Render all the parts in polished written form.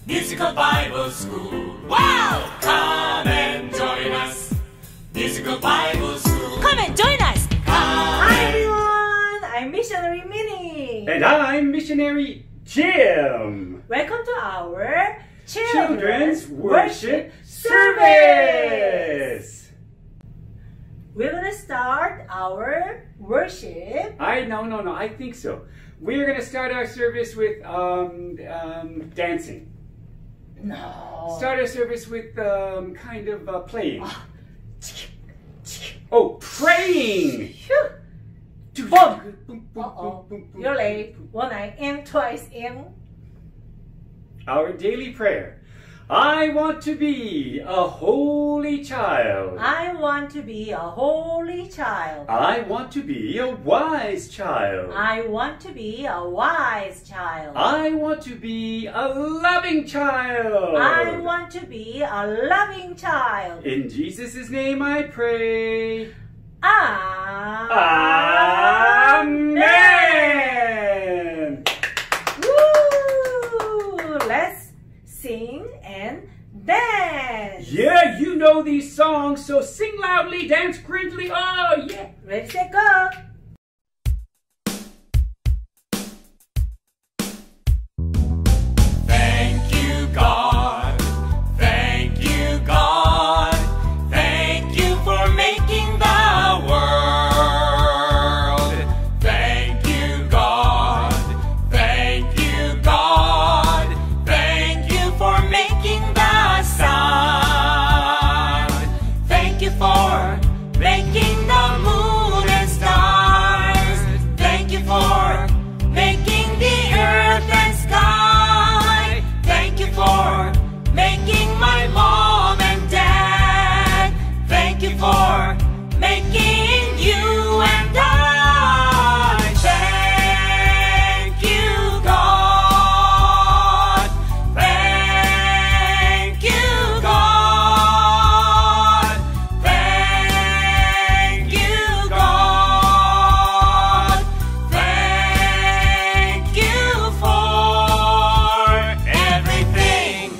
Musical Bible School. Wow! Come and join us. Musical Bible School. Come and join us. Hi everyone, I'm Missionary Minnie. And I'm Missionary Jim. Welcome to our Children's Worship Service. We're going to start our worship. No, I think so. We're going to start our service with dancing. No. Start our service with kind of playing. Oh, praying. Boom. Uh-oh. You're late. One I am, twice am. Our daily prayer. I want to be a holy child. I want to be a holy child. I want to be a wise child. I want to be a wise child. I want to be a loving child. I want to be a loving child. In Jesus' name I pray. Amen. Woo! Let's sing and dance. Yeah, you know these songs, so sing loudly, dance greatly. Oh, yeah. Ready, set, go. Thank you, God. Thank you, God. Thank you for making the world. Thank you, God. Thank you, God. Thank you for making the sun. Thank you for making the moon and stars. Thank you for making the earth and sky. Thank you for making my mom and dad. Thank you for making you and I. Thank you, God. Thank you, God. Thank you, God. Thank you for everything.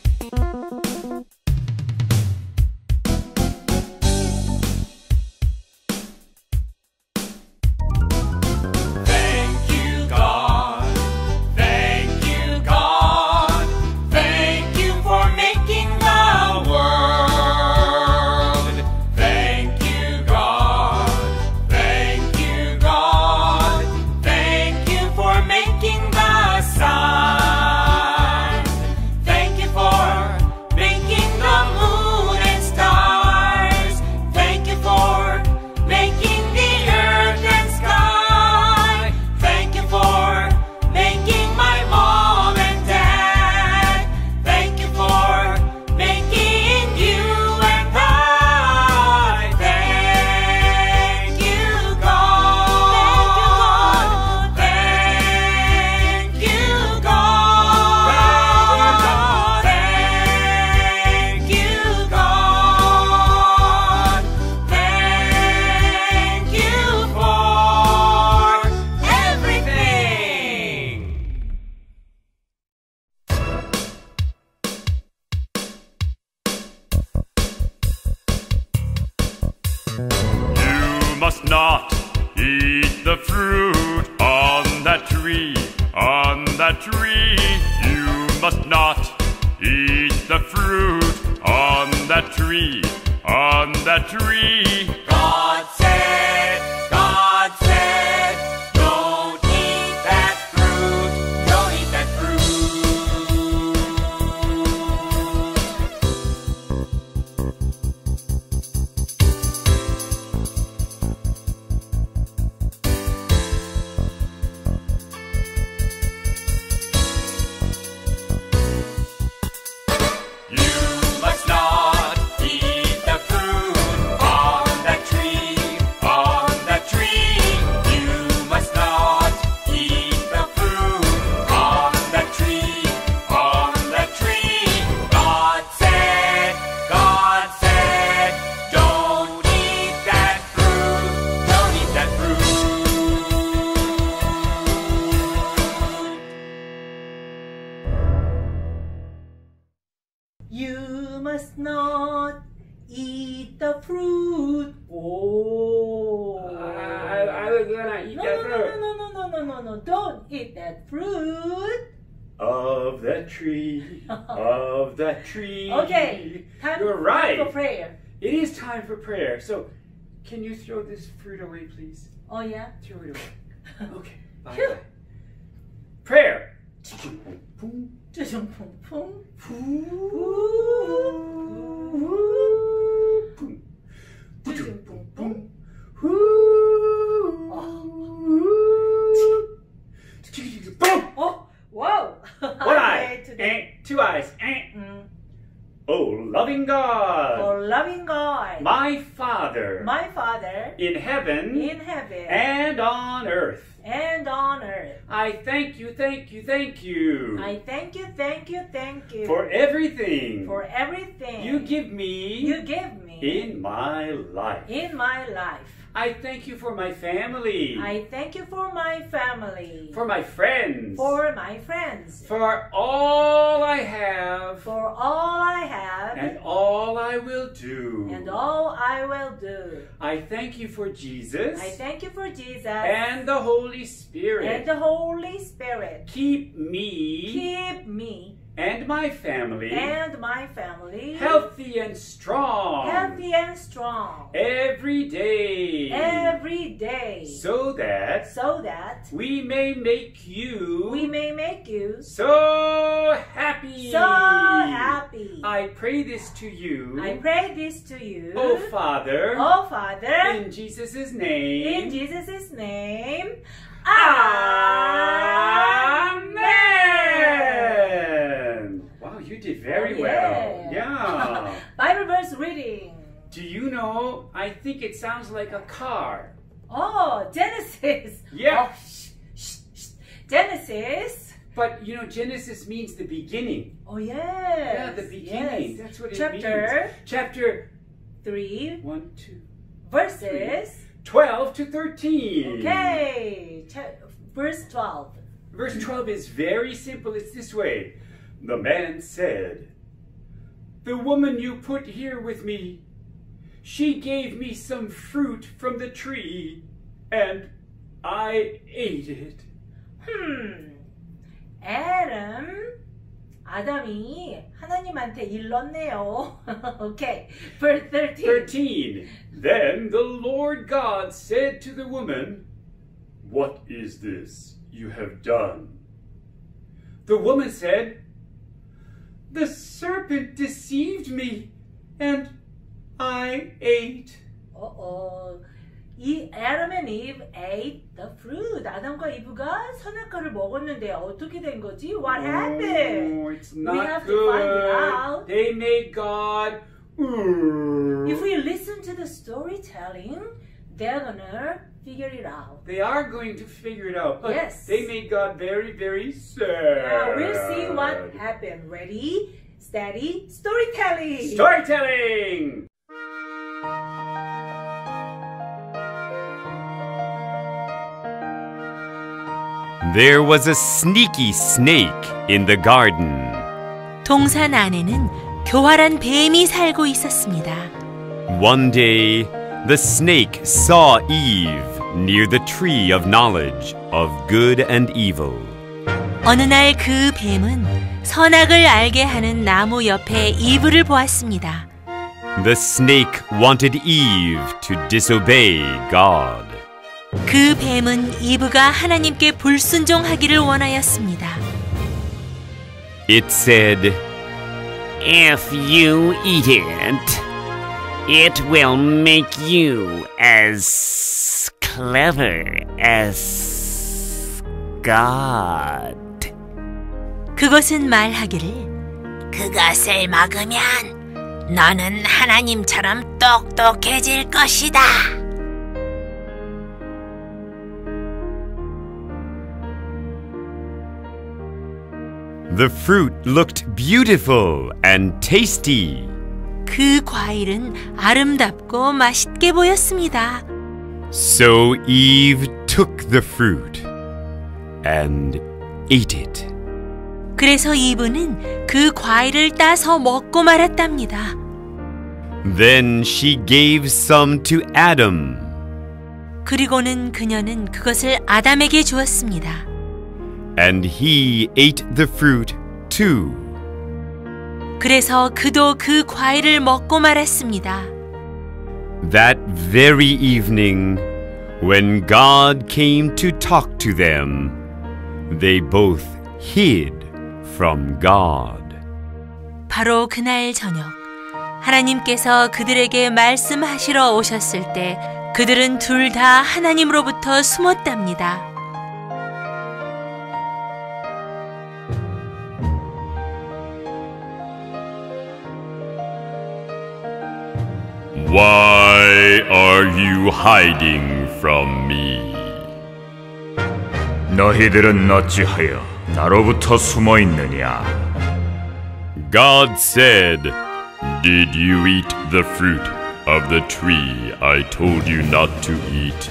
Thank you, God. Thank you, God. Thank you for making the world. Thank you, God. Thank you, God. Thank you for making the sun. Thank you for making the moon and stars. Thank you for making the earth and sky. Thank you for making my mom and dad. Thank you for making you and I. Thank you, God. Thank you, God. Thank you, God. Thank you for everything. You must not eat the fruit on that tree, on that tree. You must not eat the fruit on that tree, on that tree. God said, don't eat that fruit, don't eat that fruit. You must not eat the fruit on that You must not eat the fruit. Oh. I was gonna eat that fruit. No. Don't eat that fruit. Of the tree, of the tree. Okay. You're right. Time for prayer. It is time for prayer. So, can you throw this fruit away, please? Oh, yeah? Throw it away. Okay. Phew. Bye. Prayer. 퐁퐁. Oh, wow. One eye, two eyes. Oh, loving God, For loving God, my Father, my Father, in heaven in heaven and on earth. and on earth. I thank you I thank you for everything for everything you give me in my life. in my life. I thank you for my family, I thank you for my family, for my friends, for my friends, for all I have, for all I have, and all I will do. and all I will do. I thank you for Jesus I thank you for Jesus and the Holy Spirit. and the Holy Spirit. Keep me Keep me and my family and my family healthy and strong every day, so that we may make you so happy. I pray this to you, oh Father, in Jesus' name. Amen. Wow, you did very well. Yeah. Bible verse reading. Do you know, I think it sounds like a car. Oh, Genesis. Yeah. Oh, Genesis. But you know, Genesis means the beginning. Oh, yes. Yeah, the beginning. Yes. That's what it Chapter means. Chapter 3, 1, 2, verses 12 to 13. Okay. Verse 12. Verse 12 is very simple. It's this way. The man said, "The woman you put here with me, she gave me some fruit from the tree, and I ate it." 아담이 하나님한테 일렀네요. Okay. Verse 13. 13. Then the Lord God said to the woman, "What is this you have done?" The woman said, "The serpent deceived me, and I ate." 이 Adam and Eve ate the fruit. 아담과 이브가 선악과를 먹었는데 어떻게 된 거지? What happened? Oh, it's not We have good. to find it out. They made God. If we listen to the storytelling, they're gonna figure it out. They are going to figure it out. But Yes. they made God very, very sad. Now we'll see what happened. Ready, steady, storytelling. Storytelling! There was a sneaky snake in the garden. 동산 안에는 교활한 뱀이 살고 있었습니다. One day, the snake saw Eve near the tree of knowledge of good and evil. 어느 날 그 뱀은 선악을 알게 하는 나무 옆에 이브를 보았습니다. The snake wanted Eve to disobey God. 그 뱀은 이브가 하나님께 불순종하기를 원하였습니다. It said, "If you eat it, it will make you as clever as God." 그것은 말하기를 그것을 먹으면 너는 하나님처럼 똑똑해질 것이다. the fruit looked beautiful and tasty. 그 과일은 아름답고 맛있게 보였습니다. So Eve took the fruit and ate it. 그래서 이브는 그 과일을 따서 먹고 말았답니다. Then she gave some to Adam. 그리고는 그녀는 그것을 아담에게 주었습니다. And he ate the fruit too. 그래서 그도 그 과일을 먹고 말았습니다. That very evening, when God came to talk to them, they both hid from God. 바로 그날 저녁, 하나님께서 그들에게 말씀하시러 오셨을 때 그들은 둘 다 하나님으로부터 숨었답니다. Why are you hiding from me? 너희들은 어찌하여 나로부터 숨어 있느냐? God said, Did you eat the fruit of the tree I told you not to eat?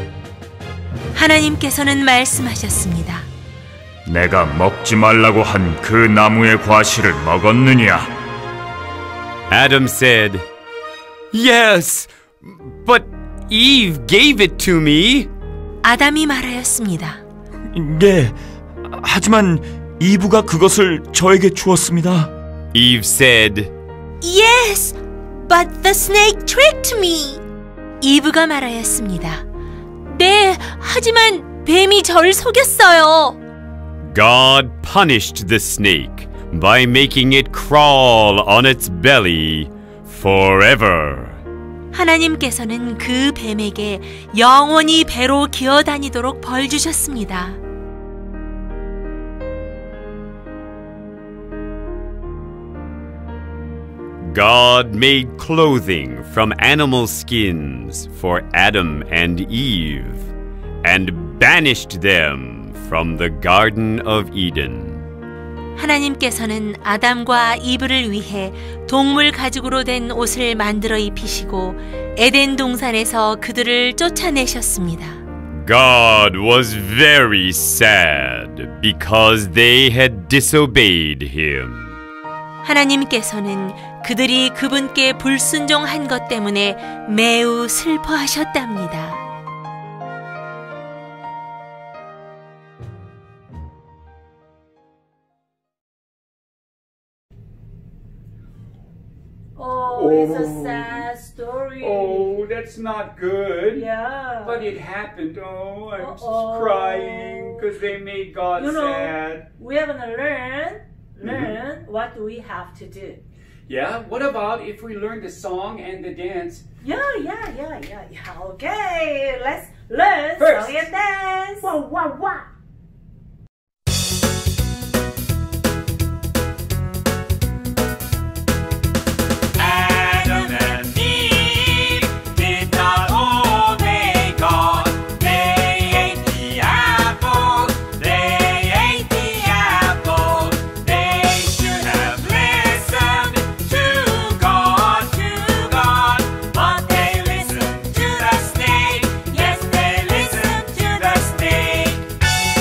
하나님께서는 말씀하셨습니다. 내가 먹지 말라고 한 그 나무의 과실을 먹었느냐? Adam said, Yes, but Eve gave it to me. 아담이 말하였습니다. 네, 하지만 이브가 그것을 저에게 주었습니다. Eve said, Yes, but the snake tricked me. 이브가 말하였습니다. 네, 하지만 뱀이 저를 속였어요. God punished the snake by making it crawl on its belly forever. 하나님께서는 그 뱀에게 영원히 배로 기어다니도록 벌 주셨습니다. God made clothing from animal skins for Adam and Eve, and banished them from the Garden of Eden. 하나님께서는 아담과 이브를 위해 동물 가죽으로 된 옷을 만들어 입히시고 에덴 동산에서 그들을 쫓아내셨습니다. God was very sad because they had disobeyed him. 하나님께서는 그들이 그분께 불순종한 것 때문에 매우 슬퍼하셨답니다. Oh, it's a sad story. Oh, that's not good. Yeah. But it happened. Oh, I'm just Uh-oh. crying because they made God sad. We are gonna learn what we have to do. Yeah, what about if we learn the song and the dance? Yeah. Okay, let's learn First. song and dance. Wow. Adam and Eve did not obey God. They ate the apple. They ate the apple. They should have listened to God, but they listened to the snake. Yes, they listened to the snake.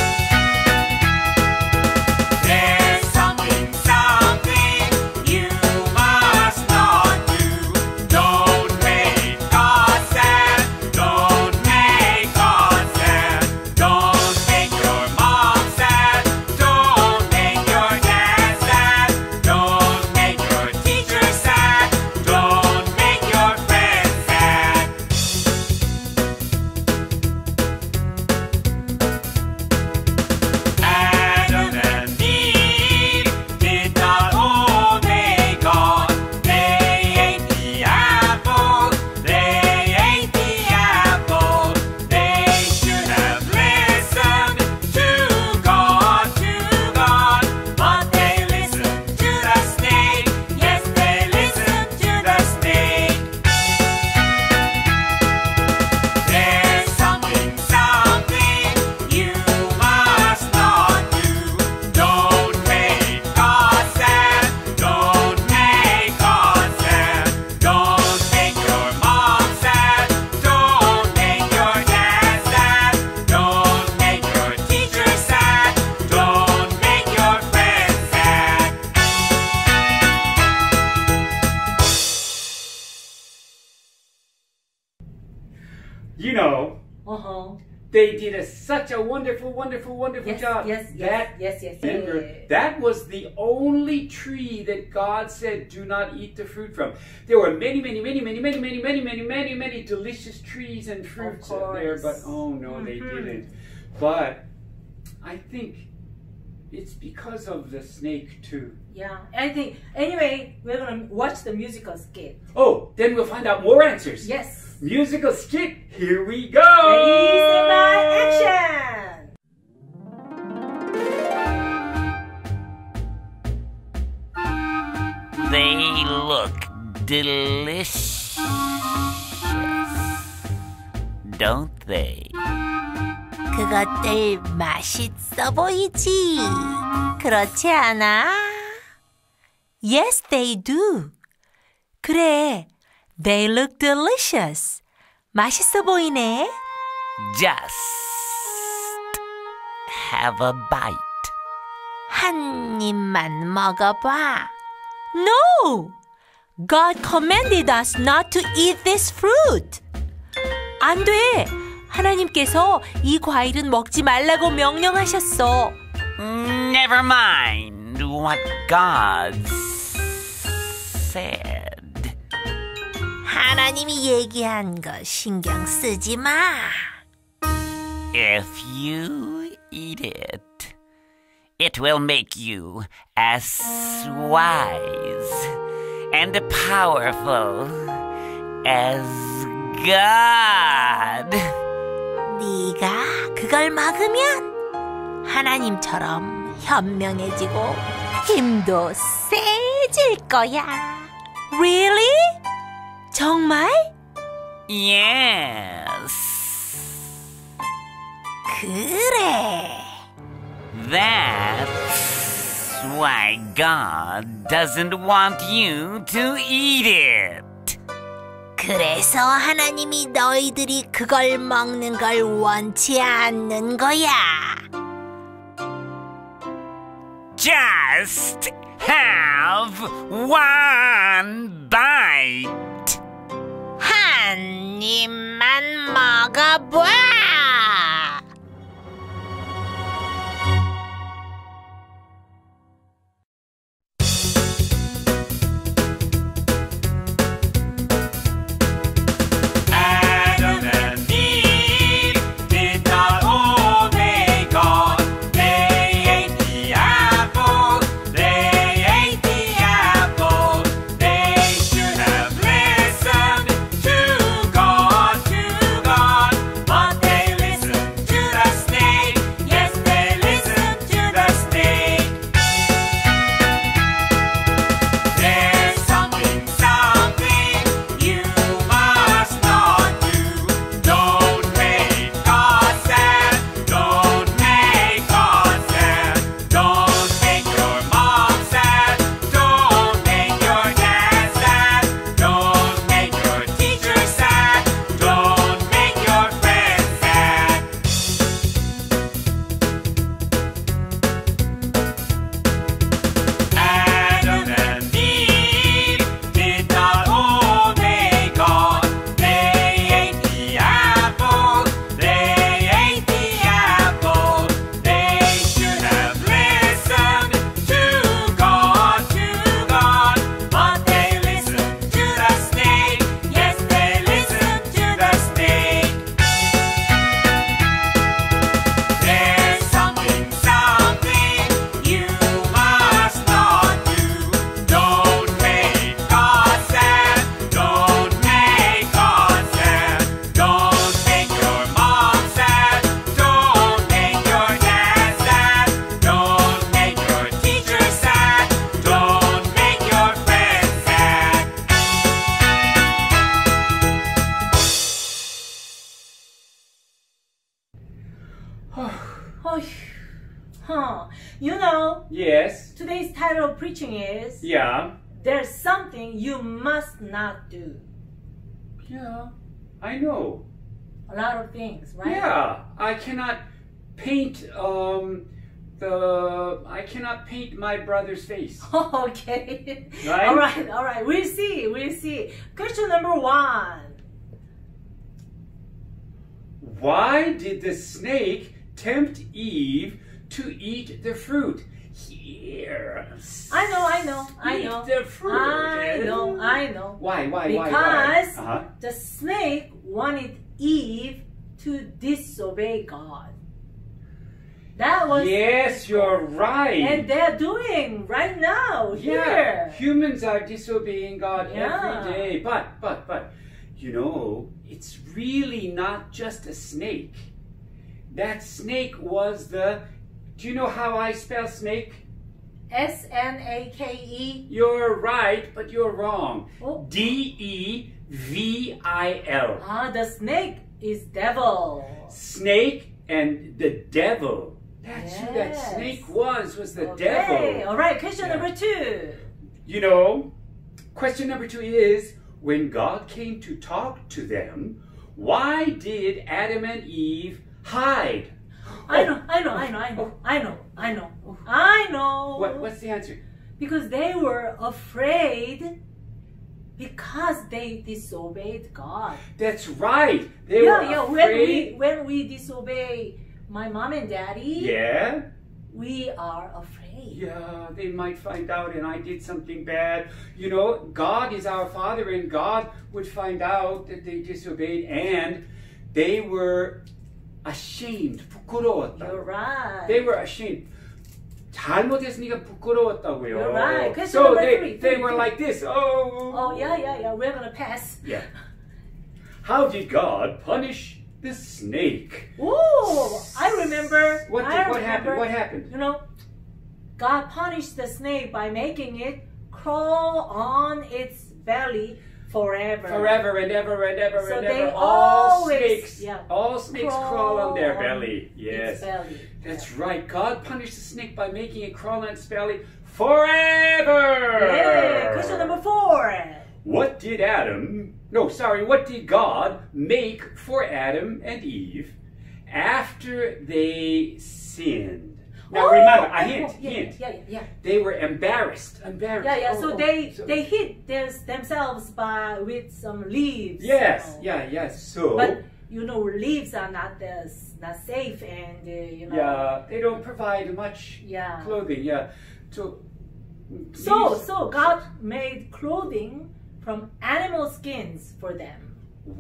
They did such a wonderful Yes, job. yes. Remember, that was the only tree that God said, do not eat the fruit from. There were many delicious trees and fruits there, but oh no, they didn't. But I think it's because of the snake too. Yeah, I think, anyway, we're going to watch the musical skit. Oh, then we'll find out more answers. Yes. Musical skit, here we go! Ready, stand by, action! They look delicious, don't they? 그것들 맛있어 보이지? 그렇지 않아? Yes, they do. 그래, they look delicious. 맛있어 보이네. Just have a bite. 한 입만 먹어봐. No! God commanded us not to eat this fruit. 안 돼! 하나님께서 이 과일은 먹지 말라고 명령하셨어. Never mind what God said. 하나님이 얘기한 거 신경 쓰지 마. If you eat it, it will make you as wise and powerful as God. 네가 그걸 먹으면 하나님처럼 현명해지고 힘도 세질 거야. Really? 정말? Yes. 그래. That's why God doesn't want you to eat it. 그래서 하나님이 너희들이 그걸 먹는 걸 원치 않는 거야. Just have one bite. 한 입만 먹어봐. Adam and Eve did not obey God. They ate the apple. They ate the apple. They should have listened to God, but they listened to the snake. Yes, they listened to the snake. There's something you must not do. Don't make God sad. Don't make God sad. Don't make your mom sad. Don't make your dad sad. Don't make your teacher sad. Don't make your friends sad. Adam and Eve did not obey God. They ate the apple. They ate the apple. They should have listened to God, but they listened to the snake. Yes, they listened to the snake. There's something you must not do. Don't make God sad. Don't make God sad. Don't make your mom sad. Don't make your dad sad. Don't make your teacher sad. Don't make your friends sad. You know, Yes. today's title of preaching is Yeah. There's something you must not do. Yeah. I know. A lot of things, right? Yeah. I cannot paint I cannot paint my brother's face. Okay. Right? All right. We'll see. Question number 1. why did the snake tempt Eve to eat the fruit? Here. I know. Eat the fruit. I know. Why? Because Uh-huh. the snake wanted Eve to disobey God. That was Yes, you're right. and they're doing right now Yeah, here. humans are disobeying God Yeah. every day. But, you know, it's really not just a snake. That snake was the, do you know how I spell snake? SNAKE. You're right, but you're wrong. Oh. DEVIL. The snake is devil. Snake and the devil. That's who that Yes. snake was the Okay, devil. all right. Question Yeah. number 2. You know, question number 2 is, when God came to talk to them, why did Adam and Eve hide? I know. What's the answer? Because they were afraid because they disobeyed God. That's right. They were afraid. When we disobey my mom and daddy, Yeah? we are afraid. Yeah, they might find out and I did something bad. You know, God is our Father and God would find out that they disobeyed and they were ashamed. 부끄러웠다. You're right. They were ashamed. 잘못했으니까 부끄러웠다고요. You're right. Question So number they three. were like this. Oh, yeah. We're going to pass. Yeah. How did God punish the snake? Oh, I remember. What happened? What happened? You know, God punished the snake by making it crawl on its belly forever. Forever and ever and ever So and they ever. All always, snakes crawl on their belly. Its Yes. belly. That's right. God punished the snake by making it crawl on its belly forever. Yeah. Question number 4. What did God make for Adam and Eve after they sinned? Now remember, a hint. Yeah. They were embarrassed. Yeah. So they So- hit themselves with some leaves. Yes, you know. yes. So But you know, leaves are not safe, and you know. yeah, they don't provide much Yeah. clothing. Yeah, so So God made clothing from animal skins for them.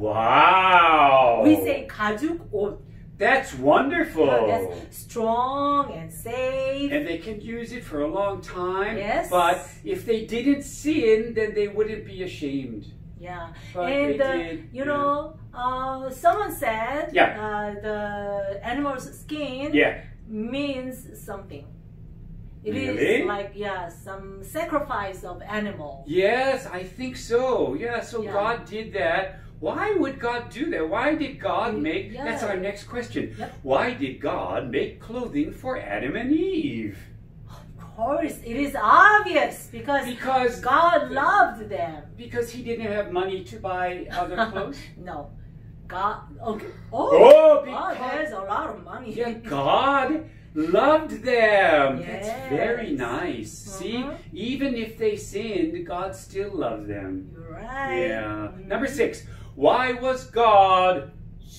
wow, We say 가죽 옷. that's wonderful. That's strong and safe. And they can use it for a long time. Yes. But if they didn't sin, then they wouldn't be ashamed. Yeah. But And they did, you know, someone said Yeah. The animal's skin Yeah. means something. It Really? is like some sacrifice of animal. Yes, I think so. Yeah, so Yeah. God did that. Why would God do that? Why did God make... Yeah. That's our next question. Yep. Why did God make clothing for Adam and Eve? Of course, it is obvious because God loved them. Because he didn't have money to buy other clothes? No, God. Okay. Oh, God because- has a lot of money. Yeah, God loved them. Yes. That's very nice. See, even if they sinned, God still loved them. You're right. Yeah. Number 6. Why was God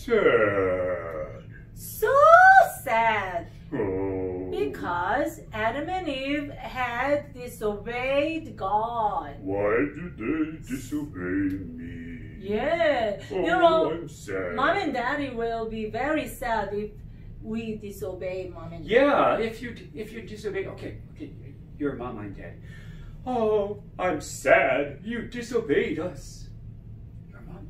sad? So sad Oh. because Adam and Eve had disobeyed God. Why did they disobey me? Yeah. Oh, You know, I'm sad. Mom and Daddy will be very sad if we disobey Mom and Daddy. Yeah, if you disobey, okay, you're mom, I'm dad. Oh, I'm sad you disobeyed us. Your mom.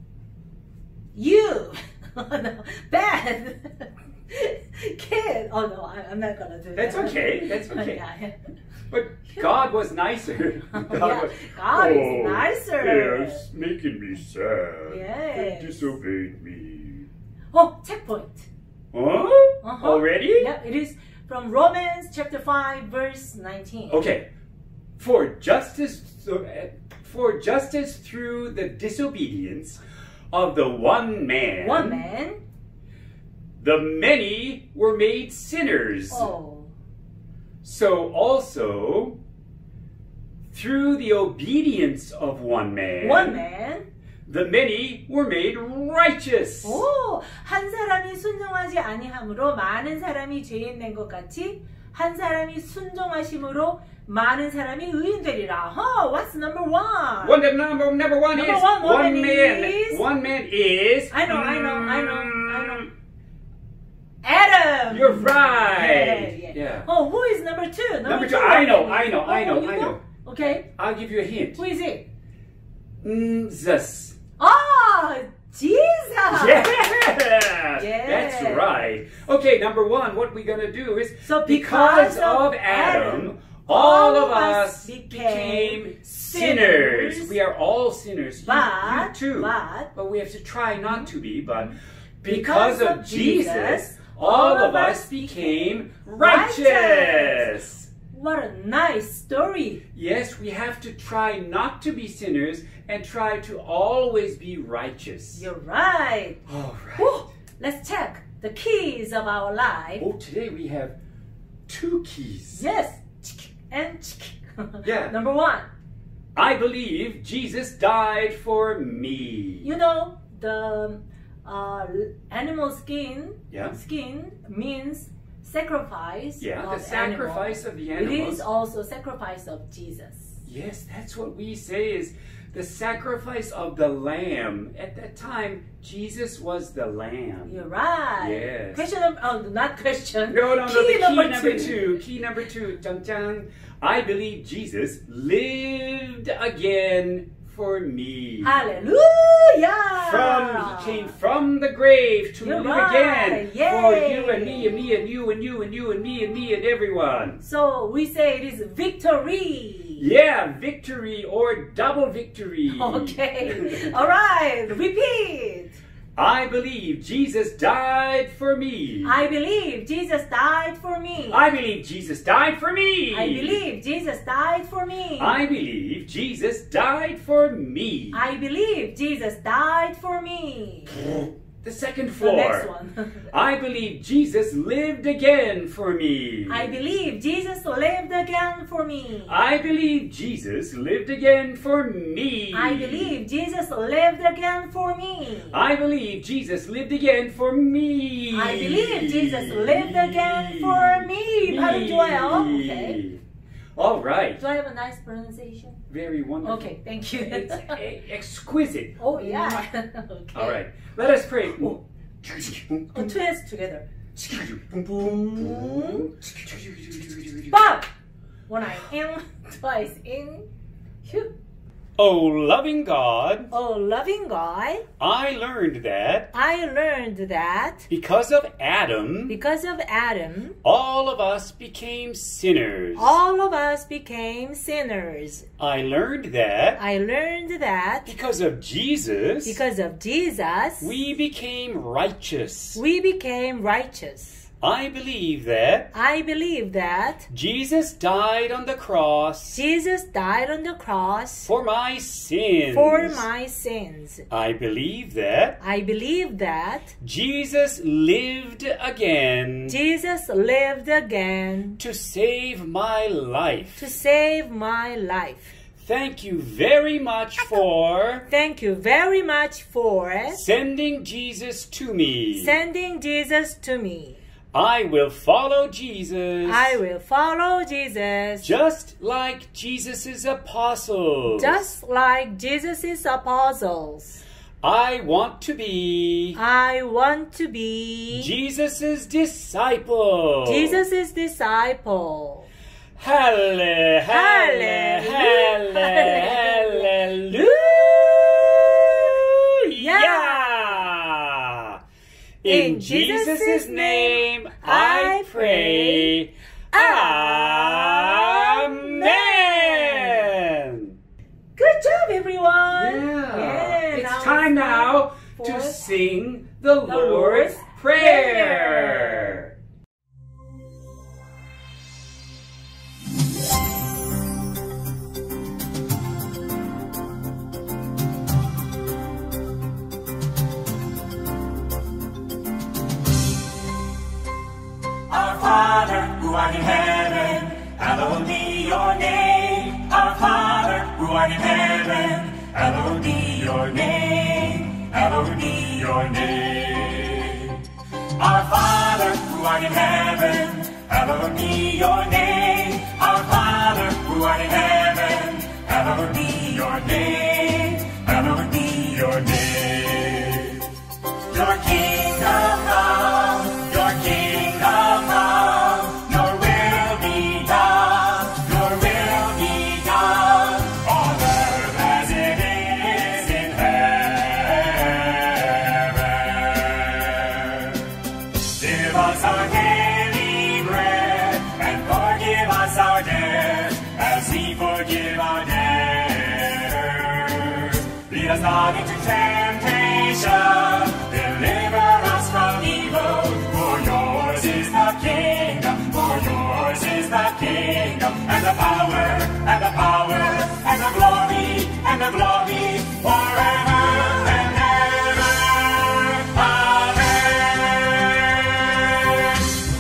You, no, bad kid. Oh no, I'm not gonna do That's that. okay. That's okay. Yeah. But God was nicer. God is nicer. They're making me sad. Yes. They disobeyed me. Oh, checkpoint. Huh? Uh-huh. Already? Yeah, it is from Romans chapter 5, verse 19. Okay. For justice through the disobedience of the one man, the many were made sinners. Oh. So also, through the obedience of one man, the many were made righteous. 오, 한 사람이 순종하지 아니함으로 많은 사람이 죄인 된 것 같이 한 사람이 순종하심으로 많은 사람이 의인 되리라. What's number one? Number one is one man is- One man is. I know. Adam. You're right. Yeah. Oh, who is number two? Number two. I know. You know? Okay. I'll give you a hint. Who is it? Jesus. Jesus. Yes, Yeah. that's right. Okay, number one, what we're going to do is, So because of Adam, all of us became sinners. We are all sinners. You too. But we have to try not to be. But because of Jesus, all of us became righteous. What a nice story. Yes, we have to try not to be sinners and try to always be righteous. You're right. All right. Woo. Let's check the keys of our life. Oh, today we have 2 keys. Yes. And Yeah. number one. I believe Jesus died for me. You know, the animal skin Yeah. means sacrifice Yeah, of the sacrifice animal. of the It animals. is also sacrifice of Jesus. Yes, that's what we say is the sacrifice of the lamb. At that time, Jesus was the lamb. You're right. Yes. Question not question. No, Key the key number number two. two. Key number two. Jang. I believe Jesus lived again for me. Hallelujah. He came from the grave to You're live right. again for Yay. you and me and me and you and you and you and me and me and everyone. So we say it is victory. Yeah, victory or double victory. Okay. All right. Repeat. I believe Jesus died for me. I believe Jesus died for me. I believe Jesus died for me. I believe Jesus died for me. I believe Jesus died for me. I believe Jesus died for me. The second The floor. next one. I believe Jesus lived again for me. I believe Jesus lived again for me. I believe Jesus lived again for me. I believe Jesus lived again for me. I believe Jesus lived again for me. I believe Jesus lived again for me. 발음 좋아요. Okay. All right. Do I have a nice pronunciation? Very wonderful. Okay, thank you. It's exquisite. Oh, yeah. Okay. All right. Let us pray. Oh, two hands together. Bob! One eye in, twice in. Phew. Oh, loving God, Oh, loving God, I learned that because of Adam, because of Adam, all of us became sinners. all of us became sinners. I learned that Because of Jesus, we became righteous. we became righteous. I believe that Jesus died on the cross for my sins. I believe that Jesus lived again to save my life. Thank you very much for sending Jesus to me. I will follow Jesus. Just like Jesus' apostles. I want to be Jesus' disciple. Hallelujah. In Jesus' name I pray. Amen. Good job, everyone. Yeah. It's now time now for to sing the Lord's Prayer. Our Father, who art in heaven, hallowed be your name. Our Father, who art in heaven, hallowed be your name. hallowed be your name. Our Father who art in heaven, hallowed be your name. Our Father who art in heaven, hallowed be your name. Hallowed be your name. Your kingdom come, your kingdom come, your will be done, your will be done, on earth as it is in heaven. Give us our daily bread, and forgive us our debts, as we forgive our debtors. Lead us not into temptation, deliver us from evil. For yours is the kingdom, for yours is the kingdom, and the power, and the power, and the glory, forever and ever. Amen.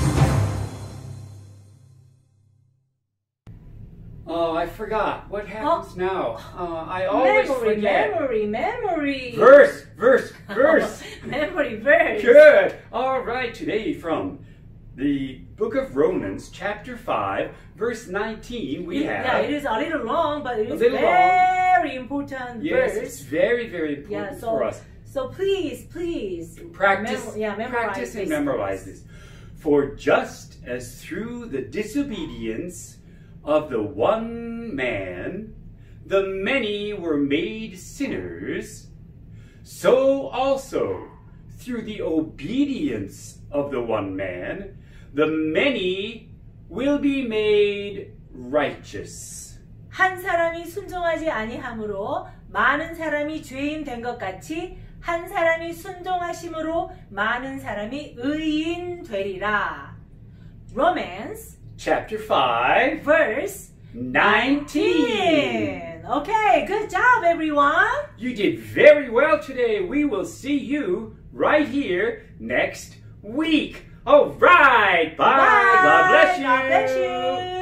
Oh, I forgot. What happens now? I always forget. Memory. Verse. Memory verse. Good. All right, today from the book of Romans, chapter 5, verse 19, we have... Yeah, it is a little long, but it is little very important Yes, verse. it's very, very important for us. So please Practice memorize and this. memorize this. For just as through the disobedience of the one man, the many were made sinners, so also through the obedience of the one man, the many will be made righteous. 한 사람이 순종하지 아니함으로 많은 사람이 죄인 된 것 같이 한 사람이 순종하심으로 많은 사람이 의인 되리라. Romans Chapter 5, verse 19. Okay, good job everyone. You did very well today. We will see you right here next week. All right. Bye. God bless you. God bless you.